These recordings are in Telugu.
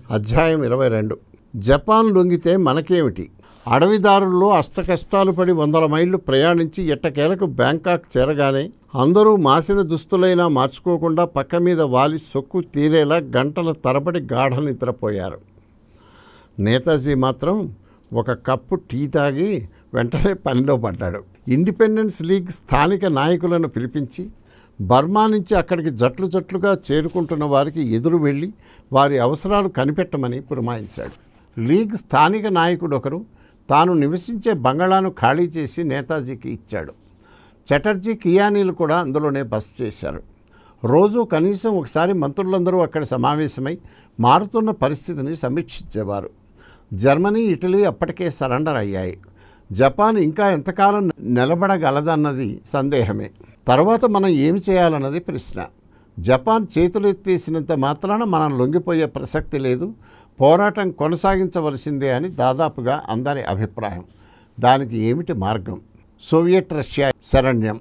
అధ్యాయం 22. జపాన్ లొంగితే మనకేమిటి? అడవిదారుల్లో అష్టకష్టాలు పడి 100 మైళ్ళు ప్రయాణించి ఎట్టకేలకు బ్యాంకాక్ చేరగానే అందరూ మాసిన దుస్తులైనా మార్చుకోకుండా పక్క మీద వాలి సొక్కు తీరేలా గంటల తరబడి గాఢ నిద్రపోయారు. నేతాజీ మాత్రం ఒక కప్పు టీ తాగి వెంటనే పనిలో పడ్డాడు. ఇండిపెండెన్స్ లీగ్ స్థానిక నాయకులను పిలిపించి బర్మా నుంచి అక్కడికి జట్లు జట్లుగా చేరుకుంటున్న వారికి ఎదురు వెళ్ళి వారి అవసరాలు కనిపెట్టమని పురమాయించాడు. లీగ్ స్థానిక నాయకుడు ఒకరు తాను నివసించే బంగళాను ఖాళీ చేసి నేతాజీకి ఇచ్చాడు. చటర్జీ కియానీలు కూడా అందులోనే బస చేశారు. రోజు కనీసం ఒకసారి మంత్రులందరూ అక్కడ సమావేశమై మారుతున్న పరిస్థితిని సమీక్షించేవారు. జర్మనీ, ఇటలీ అప్పటికే సరెండర్ అయ్యాయి. జపాన్ ఇంకా ఎంతకాలం నిలబడగలదన్నది సందేహమే. తర్వాత మనం ఏమి చేయాలన్నది ప్రశ్న. జపాన్ చేతులెత్తేసినంత మాత్రాన మనం లొంగిపోయే ప్రసక్తి లేదు, పోరాటం కొనసాగించవలసిందే అని దాదాపుగా అందరి అభిప్రాయం. దానికి ఏమిటి మార్గం? Soviet Russia శరణ్యం.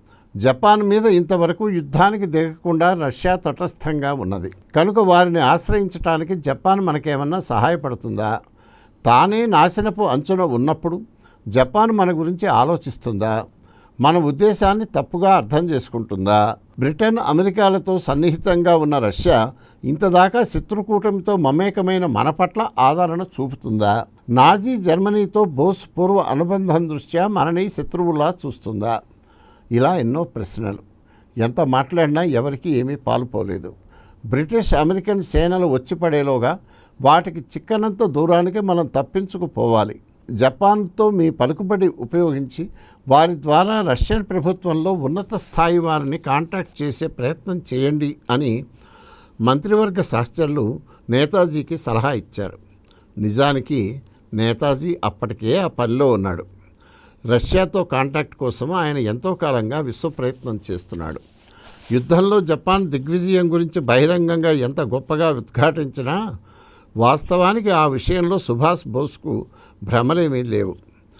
జపాన్ మీద ఇంతవరకు యుద్ధానికి దిగకుండా రష్యా తటస్థంగా ఉన్నది కనుక వారిని ఆశ్రయించడానికి జపాన్ మనకేమన్నా సహాయపడుతుందా? తానే నాశనపు అంచున ఉన్నప్పుడు జపాన్ మన గురించి ఆలోచిస్తుందా? మన ఉద్దేశాన్ని తప్పుగా అర్థం చేసుకుంటుందా? బ్రిటన్, అమెరికాలతో సన్నిహితంగా ఉన్న రష్యా ఇంతదాకా శత్రుకూటమితో మమేకమైన మన పట్ల ఆదరణ చూపుతుందా? నాజీ జర్మనీతో బోస్ పూర్వ అనుబంధం దృష్ట్యా మనని శత్రువులా చూస్తుందా? ఇలా ఎన్నో ప్రశ్నలు. ఎంత మాట్లాడినా ఎవరికి ఏమీ పాలుపోలేదు. బ్రిటిష్, అమెరికన్ సేనలు వచ్చిపడేలోగా వాటికి చిక్కనంత దూరానికి మనం తప్పించుకుపోవాలి. జపాన్తో మీ పలుకుబడి ఉపయోగించి వారి ద్వారా రష్యన్ ప్రభుత్వంలో ఉన్నత స్థాయి వారిని కాంటాక్ట్ చేసే ప్రయత్నం చేయండి అని మంత్రివర్గ సహచరులు నేతాజీకి సలహా ఇచ్చారు. నిజానికి నేతాజీ అప్పటికే ఆ పనిలో ఉన్నాడు. రష్యాతో కాంటాక్ట్ కోసం ఆయన ఎంతో కాలంగా విశ్వ ప్రయత్నం చేస్తున్నాడు. యుద్ధంలో జపాన్ దిగ్విజయం గురించి బహిరంగంగా ఎంత గొప్పగా ఉద్ఘాటించినా వాస్తవానికి ఆ విషయంలో సుభాష్ బోస్కు భ్రమలేమీ లేవు.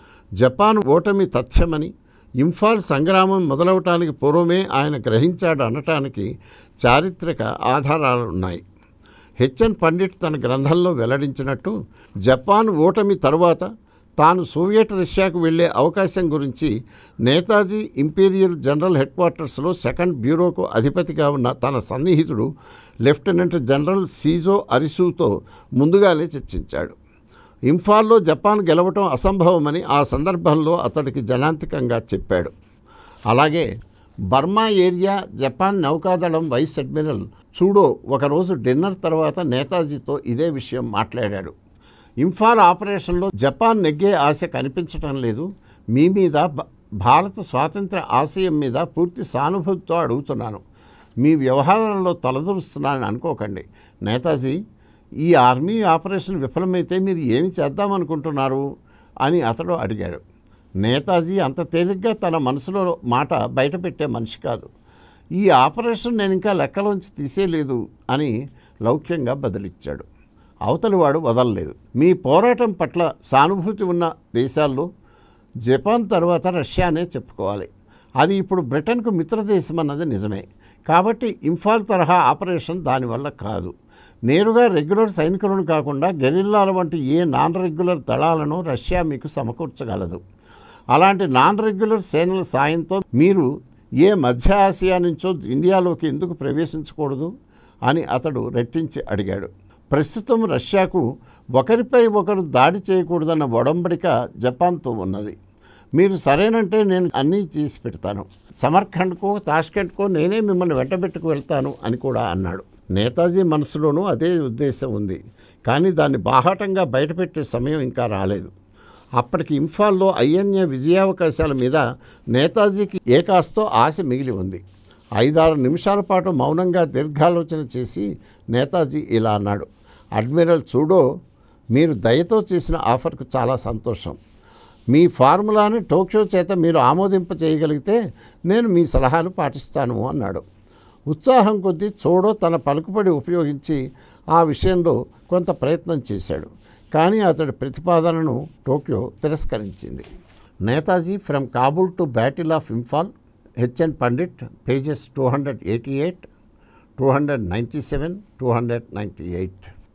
జపాన్ ఓటమి తథ్యమని, ఇంఫాల్ సంగ్రామం మొదలవటానికి పూర్వమే ఆయన గ్రహించాడు అనటానికి చారిత్రక ఆధారాలున్నాయి. హెచ్ఎన్ పండిట్ తన గ్రంథంలో వెల్లడించినట్టు జపాన్ ఓటమి తరువాత తాను సోవియట్ రష్యాకు వెళ్లే అవకాశం గురించి నేతాజీ ఇంపీరియల్ జనరల్ హెడ్ క్వార్టర్స్లో 2nd బ్యూరోకు అధిపతిగా ఉన్న తన సన్నిహితుడు లెఫ్టినెంట్ జనరల్ సీజో అరిసుతో ముందుగానే చర్చించాడు. ఇంఫాల్లో జపాన్ గెలవటం అసంభవమని ఆ సందర్భంలో అతడికి జనాంతికంగా చెప్పాడు. అలాగే బర్మా ఏరియా జపాన్ నౌకాదళం వైస్ అడ్మిరల్ చూడో ఒకరోజు డిన్నర్ తర్వాత నేతాజీతో ఇదే విషయం మాట్లాడాడు. ఇంఫాల్ ఆపరేషన్లో జపాన్ నెగ్గే ఆశ కనిపించటం లేదు. మీ మీద, భారత స్వాతంత్ర ఆశయం మీద పూర్తి సానుభూతితో అడుగుతున్నాను. మీ వ్యవహారాలలో తలదూరుస్తున్నానని అనుకోకండి. నేతాజీ, ఈ ఆర్మీ ఆపరేషన్ విఫలమైతే మీరు ఏమి చేద్దామనుకుంటున్నారు అని అతడు అడిగాడు. నేతాజీ అంత తేలిగ్గా తన మనసులో మాట బయటపెట్టే మనిషి కాదు. ఈ ఆపరేషన్ నేను ఇంకా లెక్కలోంచి తీసేయలేదు అని లౌక్యంగా బదులిచ్చాడు. అవతలివాడు వదలలేదు. మీ పోరాటం పట్ల సానుభూతి ఉన్న దేశాల్లో జపాన్ తర్వాత రష్యానే చెప్పుకోవాలి. అది ఇప్పుడు బ్రిటన్కు మిత్రదేశం అన్నది నిజమే. కాబట్టి ఇంఫాల్ తరహా ఆపరేషన్ దానివల్ల కాదు. నేరుగా రెగ్యులర్ సైనికులను కాకుండా గెరిల్లాల వంటి ఏ నాన్ రెగ్యులర్ దళాలను రష్యా మీకు సమకూర్చగలదు. అలాంటి నాన్ రెగ్యులర్ సేనల సాయంతో మీరు ఏ మధ్య ఆసియా నుంచో ఇండియాలోకి ఎందుకు ప్రవేశించకూడదు అని అతడు రెట్టించి అడిగాడు. ప్రస్తుతం రష్యాకు ఒకరిపై ఒకరు దాడి చేయకూడదన్న ఒడంబడిక జపాన్తో ఉన్నది. మీరు సరేనంటే నేను అన్నీ చేసి పెడతాను. సమర్ఖండ్కో, తాష్కెంట్కో నేనే మిమ్మల్ని వెంటబెట్టుకు వెళ్తాను అని కూడా అన్నాడు. నేతాజీ మనసులోనూ అదే ఉద్దేశం ఉంది. కానీ దాన్ని బాహాటంగా బయటపెట్టే సమయం ఇంకా రాలేదు. అప్పటికి ఇంఫాల్లో ఐఎన్ఏ విజయావకాశాల మీద నేతాజీకి ఏకాస్తో ఆశ మిగిలి ఉంది. 5-6 నిమిషాల పాటు మౌనంగా దీర్ఘాలోచన చేసి నేతాజీ ఇలా అన్నాడు. అడ్మిరల్ చూడో, మీరు దయతో చేసిన ఆఫర్కు చాలా సంతోషం. మీ ఫార్ములాని టోక్యో చేత మీరు ఆమోదింపచేయగలిగితే నేను మీ సలహాలు పాటిస్తాను అన్నాడు. ఉత్సాహం కొద్దీ చూడో తన పలుకుబడి ఉపయోగించి ఆ విషయంలో కొంత ప్రయత్నం చేశాడు. కానీ అతడి ప్రతిపాదనను టోక్యో తిరస్కరించింది. Netaji from Kabul to battle of Imphal, HN Pandit, pages 288, 297, 298.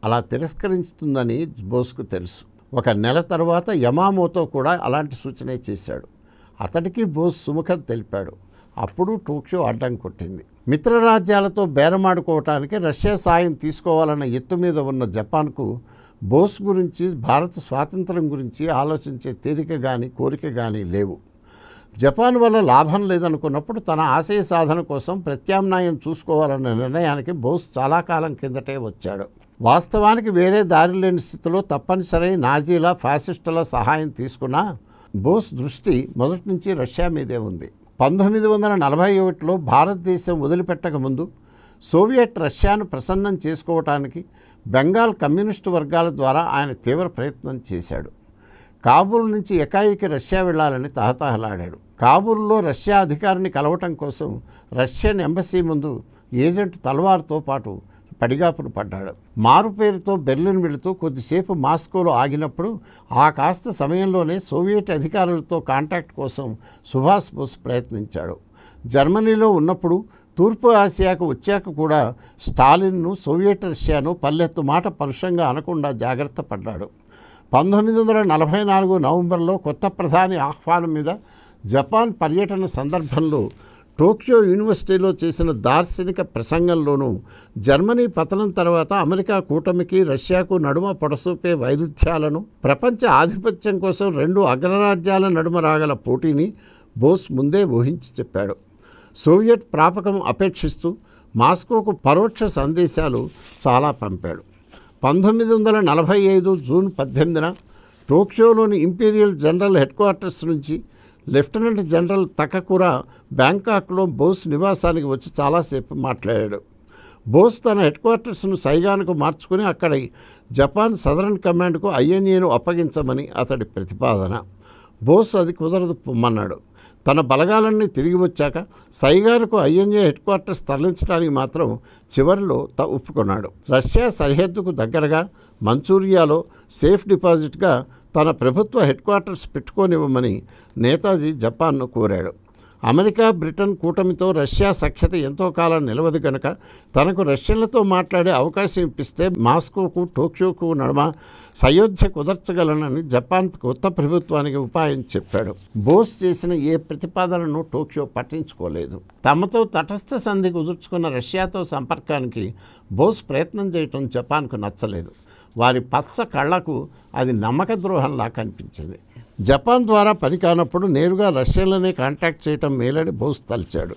అలా తిరస్కరించుతుందని బోస్కు తెలుసు. ఒక నెల తర్వాత యమామోతో కూడా అలాంటి సూచనే చేశాడు. అతడికి బోస్ సుముఖత తెలిపాడు. అప్పుడు టోక్యో అడ్డం కొట్టింది. మిత్రరాజ్యాలతో బేరమాడుకోవటానికి రష్యా సాయం తీసుకోవాలన్న ఎత్తు మీద ఉన్న జపాన్కు బోస్ గురించి, భారత స్వాతంత్రం గురించి ఆలోచించే తీరిక కానీ కోరిక కానీ లేవు. జపాన్ వల్ల లాభం లేదనుకున్నప్పుడు తన ఆశయ సాధన కోసం ప్రత్యామ్నాయం చూసుకోవాలన్న నిర్ణయానికి బోస్ చాలా కాలం కిందటే వచ్చాడు. వాస్తవానికి వేరే దారి లేని స్థితిలో తప్పనిసరి నాజీల, ఫ్యాసిస్టుల సహాయం తీసుకున్నా బోస్ దృష్టి మొదటి నుంచి రష్యా మీదే ఉంది. 1941లో భారతదేశం వదిలిపెట్టక ముందు సోవియట్ రష్యాను ప్రసన్నం చేసుకోవటానికి బెంగాల్ కమ్యూనిస్టు వర్గాల ద్వారా ఆయన తీవ్ర ప్రయత్నం చేశాడు. కాబూల్ నుంచి ఎకాయికి రష్యా వెళ్ళాలని తహతహలాడాడు. కాబూల్లో రష్యా అధికారిని కలవటం కోసం రష్యన్ ఎంబసీ ముందు ఏజెంట్ తల్వార్తో పాటు పడిగాపులు పడ్డాడు. మారు పేరుతో బెర్లిన్ వెళుతూ కొద్దిసేపు మాస్కోలో ఆగినప్పుడు ఆ కాస్త సమయంలోనే సోవియట్ అధికారులతో కాంటాక్ట్ కోసం సుభాష్ బోస్ ప్రయత్నించాడు. జర్మనీలో ఉన్నప్పుడు తూర్పు ఆసియాకు వచ్చాక కూడా స్టాలిన్ను, సోవియట్ రష్యాను పల్లెత్తు మాట పరుషంగా అనకుండా జాగ్రత్త పడ్డాడు. 1944 నవంబర్లో కొత్త ప్రధాని ఆహ్వానం మీద జపాన్ పర్యటన సందర్భంలో టోక్యో యూనివర్సిటీలో చేసిన దార్శనిక ప్రసంగంలోనూ జర్మనీ పతనం తర్వాత అమెరికా కూటమికి రష్యాకు నడుమ పొడసూపే వైరుధ్యాలను, ప్రపంచ ఆధిపత్యం కోసం రెండు అగ్రరాజ్యాల నడుమ రాగల పోటీని బోస్ ముందే ఊహించి చెప్పాడు. సోవియట్ ప్రాపకం అపేక్షిస్తూ మాస్కోకు పరోక్ష సందేశాలు చాలా పంపాడు. 1945 జూన్ 18న టోక్యోలోని ఇంపీరియల్ జనరల్ హెడ్ క్వార్టర్స్ నుంచి లెఫ్టినెంట్ జనరల్ తకకురా బ్యాంకాక్లో బోస్ నివాసానికి వచ్చి చాలాసేపు మాట్లాడాడు. బోస్ తన హెడ్ క్వార్టర్స్ను సైగాన్కు మార్చుకుని అక్కడ జపాన్ సదరన్ కమాండ్కు ఐఎన్ఏను అప్పగించమని అతడి ప్రతిపాదన. బోస్ అది కుదరదు పొమ్మన్నాడు. తన బలగాలన్నీ తిరిగి వచ్చాక సైగాన్కు ఐఎన్ఏ హెడ్ క్వార్టర్స్ తరలించడానికి మాత్రం చివరిలో ఒప్పుకున్నాడు. రష్యా సరిహద్దుకు దగ్గరగా మంచూరియాలో సేఫ్ డిపాజిట్గా తన ప్రభుత్వ హెడ్ క్వార్టర్స్ పెట్టుకోనివ్వమని నేతాజీ జపాన్ను కోరాడు. అమెరికా, బ్రిటన్ కూటమితో రష్యా సఖ్యత ఎంతో కాలం నిలవదు కనుక తనకు రష్యన్లతో మాట్లాడే అవకాశం ఇప్పిస్తే మాస్కోకు, టోక్యోకు నడుమ సయోధ్య కుదర్చగలనని జపాన్ కొత్త ప్రభుత్వానికి ఉపాయం చెప్పాడు. బోస్ చేసిన ఏ ప్రతిపాదనను టోక్యో పట్టించుకోలేదు. తమతో తటస్థ సంధి కుదుర్చుకున్న రష్యాతో సంపర్కానికి బోస్ ప్రయత్నం చేయటం జపాన్కు నచ్చలేదు. వారి పచ్చ కళ్లకు అది నమ్మక ద్రోహంలా కనిపించింది. జపాన్ ద్వారా పని కానప్పుడు నేరుగా రష్యన్లనే కాంటాక్ట్ చేయటం మేలని బోస్ తలిచాడు.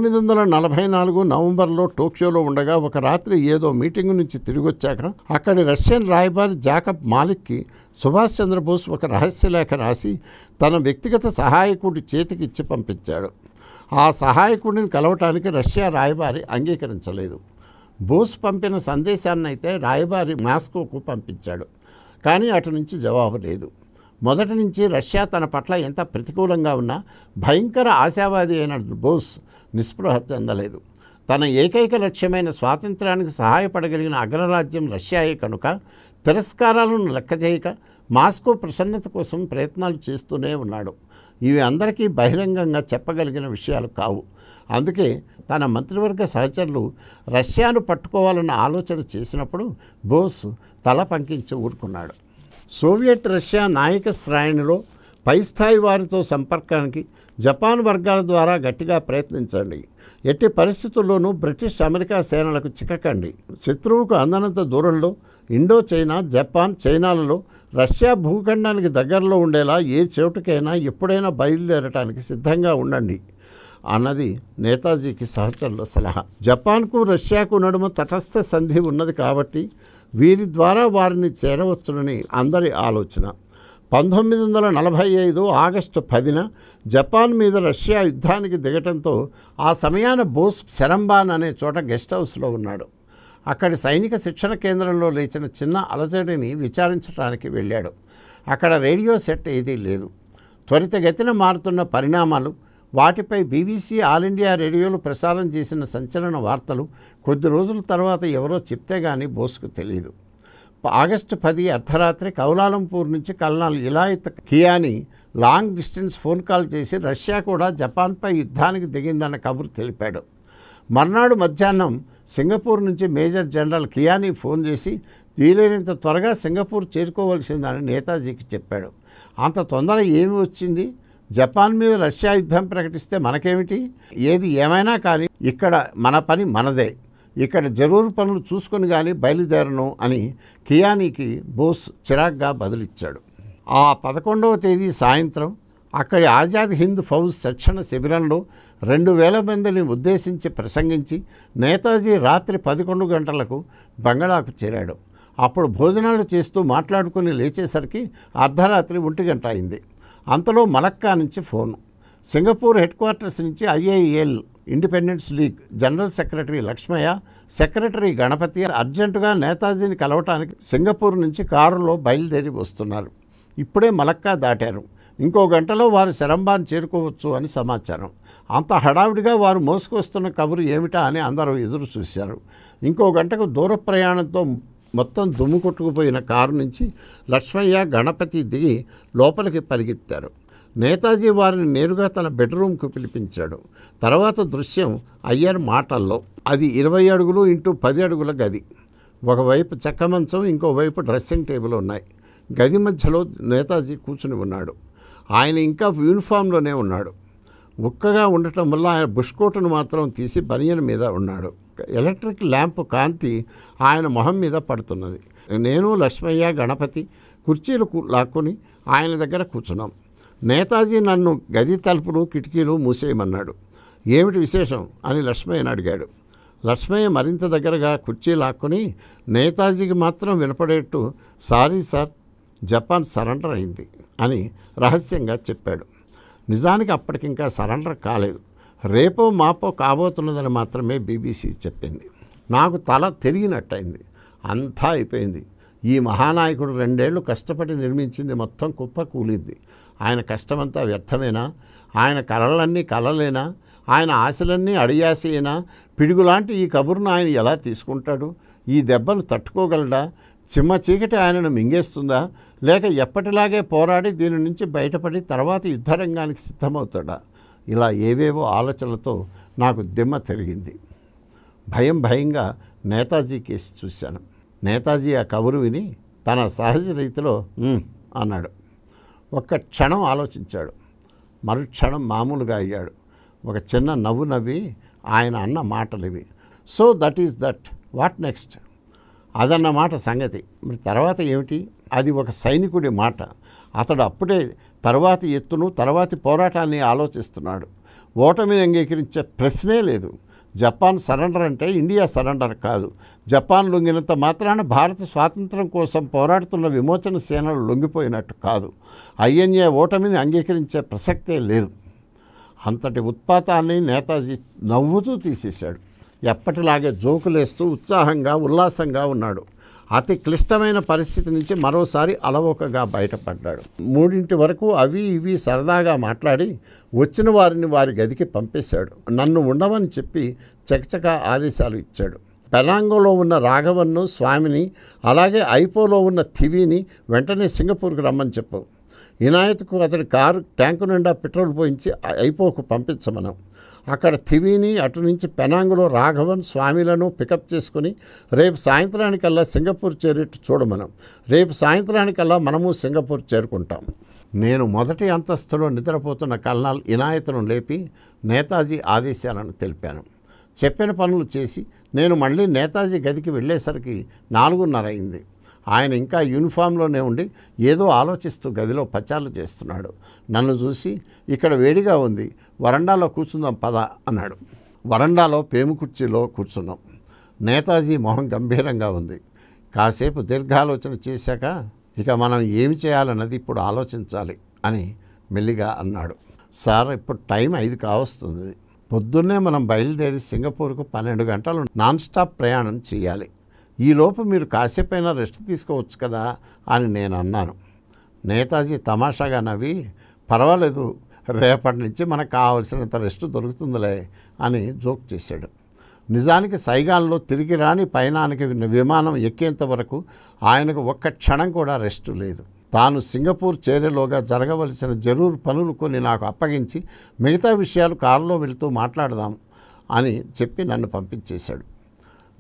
1944 నవంబర్లో టోక్యోలో ఉండగా ఒక రాత్రి ఏదో మీటింగు నుంచి తిరిగొచ్చాక అక్కడి రష్యన్ రాయబారి జాకబ్ మాలిక్కి సుభాష్ చంద్రబోస్ ఒక రహస్యలేఖ రాసి తన వ్యక్తిగత సహాయకుడి చేతికి ఇచ్చి పంపించాడు. ఆ సహాయకుడిని కలవటానికి రష్యా రాయబారి అంగీకరించలేదు. బోస్ పంపిన సందేశాన్నైతే రాయబారి మాస్కోకు పంపించాడు. కానీ అటు నుంచి జవాబు లేదు. మొదటి నుంచి రష్యా తన పట్ల ఎంత ప్రతికూలంగా ఉన్నా భయంకర ఆశావాది అయిన బోస్ నిస్పృహ చెందలేదు. తన ఏకైక లక్ష్యమైన స్వాతంత్ర్యానికి సహాయపడగలిగిన అగ్రరాజ్యం రష్యాయే కనుక తిరస్కారాలను లెక్కచేయక మాస్కో ప్రసన్నత కోసం ప్రయత్నాలు చేస్తూనే ఉన్నాడు. ఇవి అందరికీ బహిరంగంగా చెప్పగలిగిన విషయాలు కావు. అందుకే తన మంత్రివర్గ సహచరులు రష్యాను పట్టుకోవాలన్న ఆలోచన చేసినప్పుడు బోస్ తల పంకించి ఊరుకున్నాడు. సోవియట్ రష్యా నాయక శ్రేణిలో పై స్థాయి వారితో సంపర్కానికి జపాన్ వర్గాల ద్వారా గట్టిగా ప్రయత్నించండి. ఎట్టి పరిస్థితుల్లోనూ బ్రిటిష్, అమెరికా సేనలకు చిక్కకండి. శత్రువుకు అందనంత దూరంలో ఇండో చైనా, జపాన్, చైనాలలో రష్యా భూఖండానికి దగ్గరలో ఉండేలా ఏ చోటుకైనా ఎప్పుడైనా బయలుదేరటానికి సిద్ధంగా ఉండండి అన్నది నేతాజీకి సహచరుల సలహా. జపాన్కు, రష్యాకు నడుమ తటస్థ సంధి ఉన్నది కాబట్టి వీరి ద్వారా వారిని చేరవచ్చునని అందరి ఆలోచన. 1945 ఆగస్టు 10న జపాన్ మీద రష్యా యుద్ధానికి దిగటంతో ఆ సమయాన బోస్ సెరంబాన్ అనే చోట గెస్ట్ హౌస్లో ఉన్నాడు. అక్కడి సైనిక శిక్షణ కేంద్రంలో లేచిన చిన్న అలజడిని విచారించడానికి వెళ్ళాడు. అక్కడ రేడియో సెట్ ఏదీ లేదు. త్వరితగతిన మారుతున్న పరిణామాలు, వాటిపై బీబీసీ, ఆల్ ఇండియా రేడియోలు ప్రసారం చేసిన సంచలన వార్తలు కొద్ది రోజుల తర్వాత ఎవరో చెప్తే గానీ బోస్కు తెలియదు. ఆగస్టు 10 అర్ధరాత్రి కౌలాలంపూర్ నుంచి colonel Inayat Kiani long distance phone call చేసి రష్యా కూడా జపాన్పై యుద్ధానికి దిగిందన్న కబురు తెలిపాడు. మర్నాడు మధ్యాహ్నం సింగపూర్ నుంచి మేజర్ జనరల్ కియానీ ఫోన్ చేసి వీలైనంత త్వరగా సింగపూర్ చేరుకోవాల్సిందని నేతాజీకి చెప్పాడు. అంత తొందర ఏమి వచ్చింది? జపాన్ మీద రష్యా యుద్ధం ప్రకటిస్తే మనకేమిటి? ఏది ఏమైనా కానీ ఇక్కడ మన పని మనదే, ఇక్కడ జరూరు పనులు చూసుకొని కానీ బయలుదేరను అని కియానీకి బోస్ చిరాగ్గా బదులిచ్చాడు. ఆ 11వ తేదీ సాయంత్రం అక్కడి ఆజాద్ హింద్ ఫౌజ్ శిక్షణ శిబిరంలో 2000 మందిని ఉద్దేశించి ప్రసంగించి నేతాజీ రాత్రి 11 గంటలకు బంగళాకు చేరాడు. అప్పుడు భోజనాలు చేస్తూ మాట్లాడుకుని లేచేసరికి అర్ధరాత్రి 1 గంట అయింది. అంతలో మలక్కా నుంచి ఫోను. సింగపూర్ హెడ్ క్వార్టర్స్ నుంచి IIL independence league general secretary Lakshmaiah, secretary Ganapathi అర్జెంటుగా నేతాజీని కలవటానికి సింగపూర్ నుంచి కారులో బయలుదేరి వస్తున్నారు. ఇప్పుడే మలక్కా దాటారు, ఇంకో గంటలో వారు శరంబాన్ చేరుకోవచ్చు అని సమాచారం. అంత హడావిడిగా వారు మోసుకొస్తున్న కబురు ఏమిటా అని అందరూ ఎదురు చూశారు. ఇంకో గంటకు దూర ప్రయాణంతో మొత్తం దుమ్ము కొట్టుకుపోయిన కారు నుంచి లక్ష్మయ్య, గణపతి దిగి లోపలికి పరిగెత్తారు. నేతాజీ వారిని నేరుగా తన బెడ్రూమ్కు పిలిపించాడు. తర్వాత దృశ్యం అయ్యర్ మాటల్లో. అది 20 అడుగులు ఇంటూ 10 అడుగుల గది. ఒకవైపు చెక్క మంచం, ఇంకోవైపు డ్రెస్సింగ్ టేబుల్ ఉన్నాయి. గది మధ్యలో నేతాజీ కూర్చుని ఉన్నాడు. ఆయన ఇంకా యూనిఫామ్లోనే ఉన్నాడు. ఉక్కగా ఉండటం వల్ల ఆయన బుష్కోటును మాత్రం తీసి బనియన్ మీద ఉన్నాడు. ఎలక్ట్రిక్ ల్యాంప్ కాంతి ఆయన మొహం మీద పడుతున్నది. నేను, లక్ష్మయ్య, గణపతి కుర్చీలు లాక్కొని ఆయన దగ్గర కూర్చున్నాం. నేతాజీ నన్ను గది తలుపులు కిటికీలు మూసేయమన్నాడు. ఏమిటి విశేషం అని లక్ష్మయ్యని అడిగాడు. లక్ష్మయ్య మరింత దగ్గరగా కుర్చీ లాక్కొని నేతాజీకి మాత్రం వినపడేట్టు, సారీ సార్, జపాన్ సరెండర్ అయింది అని రహస్యంగా చెప్పాడు. నిజానికి అప్పటికింకా సరెండర్ కాలేదు. రేపో మాపో కాబోతున్నదని మాత్రమే BBC చెప్పింది. నాకు తల తిరిగినట్టయింది. అంతా అయిపోయింది. ఈ మహానాయకుడు 2 ఏళ్ళు కష్టపడి నిర్మించింది మొత్తం కుప్ప కూలింది. ఆయన కష్టమంతా వ్యర్థమేనా? ఆయన కలలన్నీ కలలేనా? ఆయన ఆశలన్నీ అడియాసేనా? పిడుగులాంటి ఈ కబుర్ను ఆయన ఎలా తీసుకుంటాడు? ఈ దెబ్బలు తట్టుకోగలడా? చిమ్మ చీకటి ఆయనను మింగేస్తుందా? లేక ఎప్పటిలాగే పోరాడి దీని నుంచి బయటపడి తర్వాత యుద్ధరంగానికి సిద్ధమవుతాడా? ఇలా ఏవేవో ఆలోచనలతో నాకు దిమ్మ తిరిగింది. భయంగా నేతాజీ కేసి చూశాను. నేతాజీ ఆ కబురు విని తన సహజ రీతిలో అన్నాడు. ఒక్క క్షణం ఆలోచించాడు. మరుక్షణం మామూలుగా అయ్యాడు. ఒక చిన్న నవ్వు నవ్వి ఆయన అన్న మాటలు ఇవి. So that is that, what next? అదన్నమాట సంగతి. మరి తర్వాత ఏమిటి? అది ఒక సైనికుడి మాట. అతడు అప్పుడే తర్వాతి ఎత్తును, తర్వాతి పోరాటాన్ని ఆలోచిస్తున్నాడు. ఓటమిని అంగీకరించే ప్రశ్నే లేదు. జపాన్ సరెండర్ అంటే ఇండియా సరెండర్ కాదు. జపాన్ లొంగినంత మాత్రాన భారత స్వాతంత్రం కోసం పోరాడుతున్న విమోచన సేనలు లొంగిపోయినట్టు కాదు. INA ఓటమిని అంగీకరించే ప్రసక్తే లేదు. అంతటి ఉత్పాతాన్ని నేతాజీ నవ్వుతూ తీసేశాడు. ఎప్పటిలాగే జోకులేస్తూ ఉత్సాహంగా ఉల్లాసంగా ఉన్నాడు. అతి క్లిష్టమైన పరిస్థితి నుంచి మరోసారి అలవోకగా బయటపడ్డాడు. 3 వరకు అవి ఇవి సరదాగా మాట్లాడి వచ్చిన వారిని వారి గదికి పంపేశాడు. నన్ను ఉండమని చెప్పి చకచక ఆదేశాలు ఇచ్చాడు. పెనాంగోలో ఉన్న రాఘవన్ను, స్వామిని, అలాగే ఐపోలో ఉన్న థివీని వెంటనే సింగపూర్కి రమ్మని చెప్పావు. ఇనాయత్కు అతడి కారు ట్యాంకు నిండా పెట్రోల్ పోయించి ఐపోకు పంపించమనం. అక్కడ థివీని, అటు నుంచి పెనాంగులో రాఘవన్, స్వామిలను పికప్ చేసుకుని రేపు సాయంత్రానికల్లా సింగపూర్ చేరేట్టు చూడమనం. రేపు సాయంత్రానికల్లా మనము సింగపూర్ చేరుకుంటాం. నేను మొదటి అంతస్తులో నిద్రపోతున్న కల్నల్ ఇనాయత్ను లేపి నేతాజీ ఆదేశాలను తెలిపాను. చెప్పిన పనులు చేసి నేను మళ్ళీ నేతాజీ గదికి వెళ్ళేసరికి 4:30 అయింది. ఆయన ఇంకా యూనిఫామ్లోనే ఉండి ఏదో ఆలోచిస్తూ గదిలో పచార్లు చేస్తున్నాడు. నన్ను చూసి, ఇక్కడ వేడిగా ఉంది, వరండాలో కూర్చుందాం పద అన్నాడు. వరండాలో పేము కుర్చీలో కూర్చున్నాం. నేతాజీ మొహం గంభీరంగా ఉంది. కాసేపు దీర్ఘాలోచన చేశాక, ఇక మనం ఏమి చేయాలన్నది ఇప్పుడు ఆలోచించాలి అని మెల్లిగా అన్నాడు. సార్, ఇప్పుడు టైం 5 కావస్తుంది. పొద్దున్నే మనం బయలుదేరి సింగపూర్కు 12 గంటలు నాన్ స్టాప్ ప్రయాణం చేయాలి. ఈలోపు మీరు కాసేపైనా రెస్ట్ తీసుకోవచ్చు కదా అని నేను అన్నాను. నేతాజీ తమాషాగా నవ్వి, పర్వాలేదు, రేపటి నుంచి మనకు కావలసినంత రెస్ట్ దొరుకుతుందిలే అని జోక్ చేశాడు. నిజానికి సైగాల్లో తిరిగి రాని పయనానికి విమానం ఎక్కేంత వరకు ఆయనకు ఒక్క క్షణం కూడా రెస్ట్ లేదు. తాను సింగపూర్ చేరేలోగా జరగవలసిన జరూరు పనులు కొన్ని నాకు అప్పగించి మిగతా విషయాలు కారులో వెళుతూ మాట్లాడదాం అని చెప్పి నన్ను పంపించేశాడు.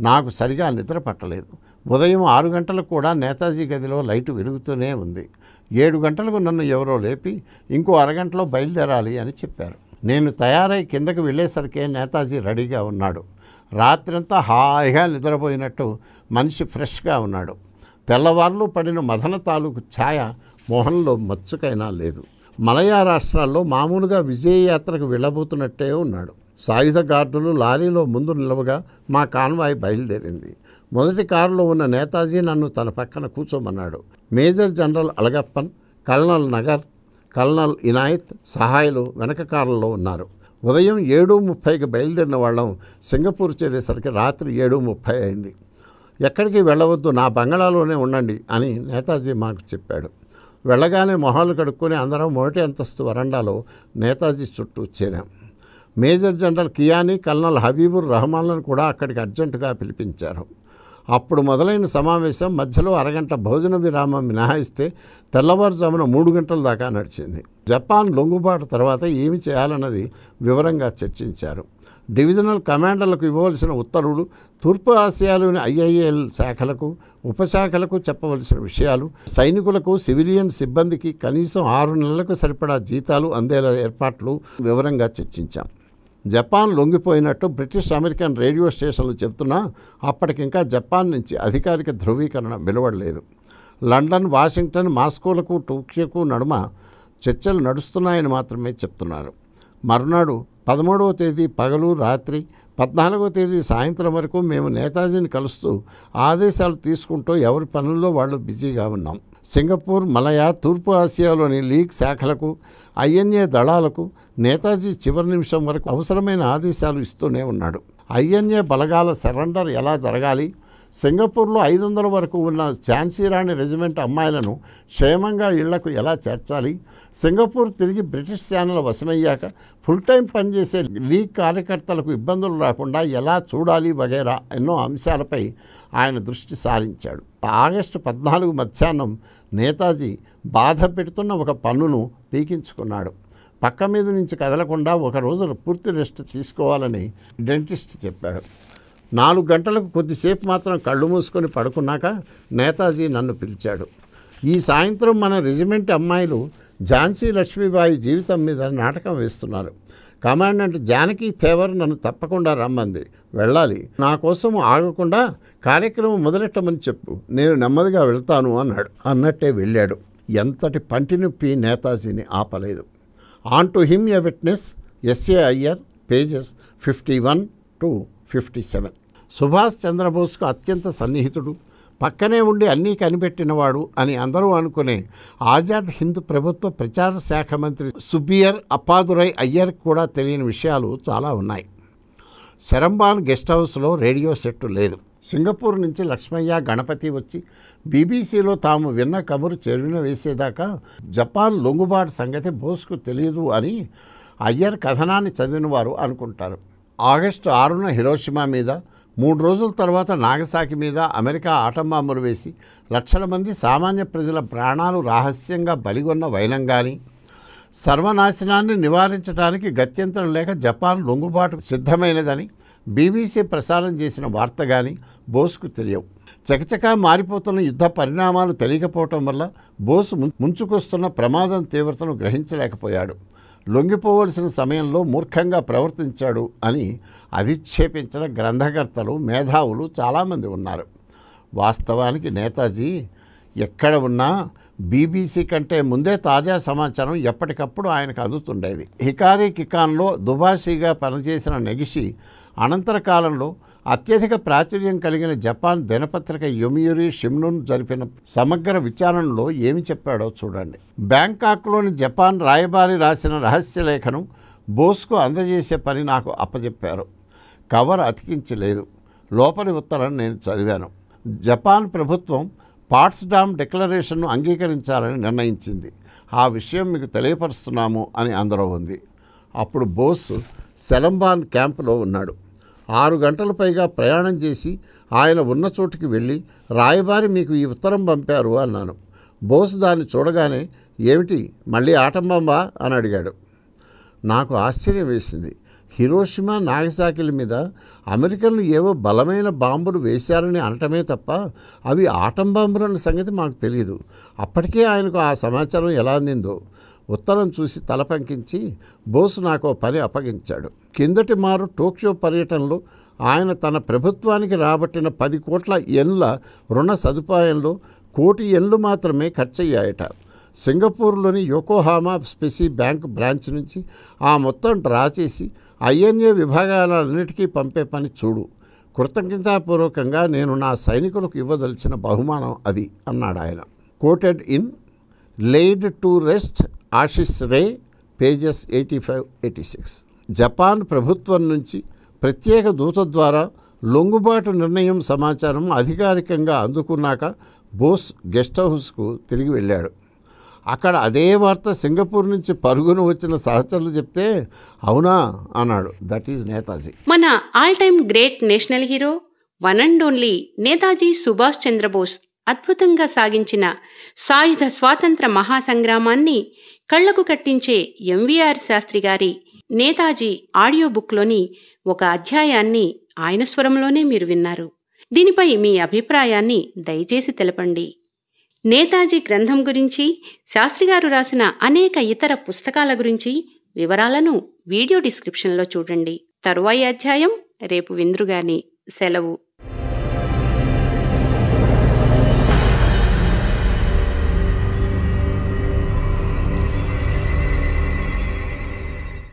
నాకు సరిగా నిద్ర పట్టలేదు. ఉదయం 6 గంటలకు కూడా నేతాజీ గదిలో లైటు వెలుగుతూనే ఉంది. 7 గంటలకు నన్ను ఎవరో లేపి ఇంకో అరగంటలో బయలుదేరాలి అని చెప్పారు. నేను తయారై కిందకు వెళ్ళేసరికే నేతాజీ రెడీగా ఉన్నాడు. రాత్రంతా హాయిగా నిద్రపోయినట్టు మనిషి ఫ్రెష్గా ఉన్నాడు. తెల్లవార్లు పడిన మదన తాలూకు ఛాయ మొహంలో మచ్చుకైనా లేదు. మలయా రాష్ట్రాల్లో మామూలుగా విజయయాత్రకు వెళ్ళబోతున్నట్టే ఉన్నాడు. సాయుధ గార్డులు లారీలో ముందు నిలవగా మా కాన్వాయ్ బయలుదేరింది. మొదటి కారులో ఉన్న నేతాజీ నన్ను తన పక్కన కూర్చోమన్నాడు. Major general Alagappan, colonel Nagar, colonel Inayat సహాయులు వెనక కారులో ఉన్నారు. ఉదయం 7:30కి బయలుదేరిన వాళ్ళం సింగపూర్ చేరేసరికి రాత్రి 7:30 అయింది. ఎక్కడికి వెళ్ళవద్దు, నా బంగళాలోనే ఉండండి అని నేతాజీ మాకు చెప్పాడు. వెళ్ళగానే మొహాలు కడుక్కొని అందరం మొదటి అంతస్తు వరండాలో నేతాజీ చుట్టూ చేరాం. Major general Kiani, colonel Habibur రహమాన్లను కూడా అక్కడికి అర్జెంటుగా పిలిపించారు. అప్పుడు మొదలైన సమావేశం మధ్యలో అరగంట భోజన విరామం మినహాయిస్తే తెల్లవారుజామున 3 గంటల దాకా నడిచింది. జపాన్ లొంగుబాటు తర్వాత ఏమి చేయాలన్నది వివరంగా చర్చించారు. డివిజనల్ కమాండర్లకు ఇవ్వవలసిన ఉత్తర్వులు, తూర్పు ఆసియాలోని IIL శాఖలకు, ఉపశాఖలకు చెప్పవలసిన విషయాలు, సైనికులకు, సివిలియన్ సిబ్బందికి కనీసం 6 నెలలకు సరిపడా జీతాలు అందేలా ఏర్పాట్లు వివరంగా చర్చించాం. జపాన్ లొంగిపోయినట్టు బ్రిటిష్, అమెరికన్ రేడియో స్టేషన్లు చెబుతున్నా అప్పటికింకా జపాన్ నుంచి అధికారిక ధృవీకరణ వెలువడలేదు. లండన్, వాషింగ్టన్, మాస్కోలకు, టోక్యోకు నడుమ చర్చలు నడుస్తున్నాయని మాత్రమే చెప్తున్నారు. మరునాడు 13వ తేదీ పగలు, రాత్రి 14వ తేదీ సాయంత్రం వరకు మేము నేతాజీని కలుస్తూ ఆదేశాలు తీసుకుంటూ ఎవరి పనుల్లో వాళ్ళు బిజీగా ఉన్నాం. సింగపూర్, మలయా, తూర్పు ఆసియాలోని లీగ్ శాఖలకు, INA దళాలకు నేతాజీ చివరి నిమిషం వరకు అవసరమైన ఆదేశాలు ఇస్తూనే ఉన్నాడు. INA బలగాల సరెండర్ ఎలా జరగాలి, సింగపూర్లో 500 వరకు ఉన్న ఝాన్సీ రెజిమెంట్ అమ్మాయిలను క్షేమంగా ఇళ్లకు ఎలా చేర్చాలి, సింగపూర్ తిరిగి బ్రిటిష్ సేనల వశమయ్యాక ఫుల్ టైం పనిచేసే లీగ్ కార్యకర్తలకు ఇబ్బందులు రాకుండా ఎలా చూడాలి వగైరా ఎన్నో అంశాలపై ఆయన దృష్టి సారించాడు. ఆగస్టు 14 మధ్యాహ్నం నేతాజీ బాధ పెడుతున్న ఒక పన్నును పీకించుకున్నాడు. పక్క మీద నుంచి కదలకుండా ఒకరోజు పూర్తి రెస్ట్ తీసుకోవాలని డెంటిస్ట్ చెప్పాడు. 4 గంటలకు కొద్దిసేపు మాత్రం కళ్ళు మూసుకొని పడుకున్నాక నేతాజీ నన్ను పిలిచాడు. ఈ సాయంత్రం మన రెజిమెంట్ అమ్మాయిలు ఝాన్సీ లక్ష్మీబాయి జీవితం మీద నాటకం వేస్తున్నారు. కమాండెంట్ జానకి తేవర్ నన్ను తప్పకుండా రమ్మంది. వెళ్ళాలి. నా కోసం ఆగకుండా కార్యక్రమం మొదలెట్టమని చెప్పు, నేను నెమ్మదిగా వెళ్తాను అన్నాడు. అన్నట్టే వెళ్ళాడు. ఎంతటి పంటి నొప్పి నేతాజీని ఆపలేదు. Unto him a witness, S.A. Ayyar, pages 51 to 57. Subhash చంద్రబోస్కు అత్యంత సన్నిహితుడు, పక్కనే ఉండి అన్నీ కనిపెట్టినవాడు అని అందరూ అనుకునే ఆజాద్ హింద్ ప్రభుత్వ ప్రచార శాఖ మంత్రి సుబియర్ అప్పాదురై అయ్యర్ కూడా తెలియని విషయాలు చాలా ఉన్నాయి. శరంబాన్ గెస్ట్ హౌస్లో రేడియో సెట్ లేదు. సింగపూర్ నుంచి లక్ష్మయ్య, గణపతి వచ్చి బీబీసీలో తాము విన్న కబురు చెరువున వేసేదాకా జపాన్ లొంగుబాటు సంగతి బోస్కు తెలియదు అని అయ్యర్ కథనాన్ని చదివినవారు అనుకుంటారు. ఆగస్టు 6న హిరోషిమా మీద, 3 రోజుల తర్వాత నాగసాకి మీద అమెరికా ఆటం బాంబులు వేసి లక్షల మంది సామాన్య ప్రజల ప్రాణాలు రహస్యంగా బలిగొన్న వైనం కానీ, సర్వనాశనాన్ని నివారించడానికి గత్యంతరం లేక జపాన్ లొంగుబాటు సిద్ధమైనదని బీబీసీ ప్రసారం చేసిన వార్త కానీ బోస్కు తెలియవు. చకచకా మారిపోతున్న యుద్ధ పరిణామాలు తెలియకపోవటం వల్ల బోస్ ముంచుకొస్తున్న ప్రమాదం తీవ్రతను గ్రహించలేకపోయాడు. లొంగిపోవలసిన సమయంలో మూర్ఖంగా ప్రవర్తించాడు అని అధిక్షేపించిన గ్రంథకర్తలు, మేధావులు చాలామంది ఉన్నారు. వాస్తవానికి నేతాజీ ఎక్కడ ఉన్నా బీబీసీ కంటే ముందే తాజా సమాచారం ఎప్పటికప్పుడు ఆయనకు అందుతుండేది. హికారీ కికాన్లో దుబాషీగా పనిచేసిన నెగిషి అనంతర కాలంలో అత్యధిక ప్రాచుర్యం కలిగిన జపాన్ దినపత్రిక యొమియురి షిమ్నున్ జరిపిన సమగ్ర విచారణలో ఏమి చెప్పాడో చూడండి. బ్యాంకాక్లోని జపాన్ రాయబారి రాసిన రహస్య లేఖను బోస్కు అందజేసే పని నాకు అప్పచెప్పారు. కవర్ అతికించలేదు. లోపలి ఉత్తరం నేను చదివాను. జపాన్ ప్రభుత్వం పాట్స్డామ్ డిక్లరేషన్ను అంగీకరించాలని నిర్ణయించింది. ఆ విషయం మీకు తెలియపరుస్తున్నాము అని అందులో ఉంది. అప్పుడు బోస్ సెలంబాన్ క్యాంపులో ఉన్నాడు. 6 గంటల పైగా ప్రయాణం చేసి ఆయన ఉన్న చోటుకి వెళ్ళి, రాయబారి మీకు ఈ ఉత్తరం పంపారు అన్నాను. బోస్ దాన్ని చూడగానే, ఏమిటి మళ్ళీ ఆటం బాంబా అని అడిగాడు. నాకు ఆశ్చర్యం వేసింది. హిరోషిమా నాగసాకిల మీద అమెరికన్లు ఏవో బలమైన బాంబులు వేశారని అనటమే తప్ప అవి ఆటం బాంబులు అన్న సంగతి మాకు తెలియదు. అప్పటికే ఆయనకు ఆ సమాచారం ఎలా అందిందో. ఉత్తరం చూసి తల పంకించి బోసు నాకు పని అప్పగించాడు. కిందటి మారు టోక్యో పర్యటనలో ఆయన తన ప్రభుత్వానికి రాబట్టిన 10 కోట్ల యెన్ల రుణ సదుపాయంలో 1 కోటి యెన్లు మాత్రమే ఖర్చయ్యాయట. సింగపూర్లోని యోకోహామా స్పెసీ బ్యాంక్ బ్రాంచ్ నుంచి ఆ మొత్తం డ్రా చేసి INA విభాగాలన్నిటికీ పంపే పని చూడు. కృతజ్ఞతాపూర్వకంగా నేను నా సైనికులకు ఇవ్వదలిచిన బహుమానం అది అన్నాడు ఆయన. Quoted in laid to rest Ashis Ray, pages 85-86. Japan ప్రభుత్వం నుంచి ప్రత్యేక దూత ద్వారా లొంగుబాటు నిర్ణయం సమాచారం అధికారికంగా అందుకున్నాక బోస్ గెస్ట్ హౌస్కు తిరిగి వెళ్ళాడు. అక్కడ అదే వార్త సింగపూర్ నుంచి పరుగున వచ్చిన సహచరులు చెప్తే అవునా అన్నాడు. That is Netaji. మన all time great national hero one and only Netaji Subhash Chandra Bose అద్భుతంగా సాగించిన సాయుధ స్వాతంత్ర మహాసంగ్రామాన్ని కళ్లకు కట్టించే MVR శాస్త్రి గారి నేతాజీ ఆడియో బుక్లోని ఒక అధ్యాయాన్ని ఆయన స్వరంలోనే మీరు విన్నారు. దీనిపై మీ అభిప్రాయాన్ని దయచేసి తెలపండి. నేతాజీ గ్రంథం గురించి, శాస్త్రిగారు రాసిన అనేక ఇతర పుస్తకాల గురించి వివరాలను వీడియో డిస్క్రిప్షన్లో చూడండి. తరువాయి అధ్యాయం రేపు విందురుగాని. సెలవు.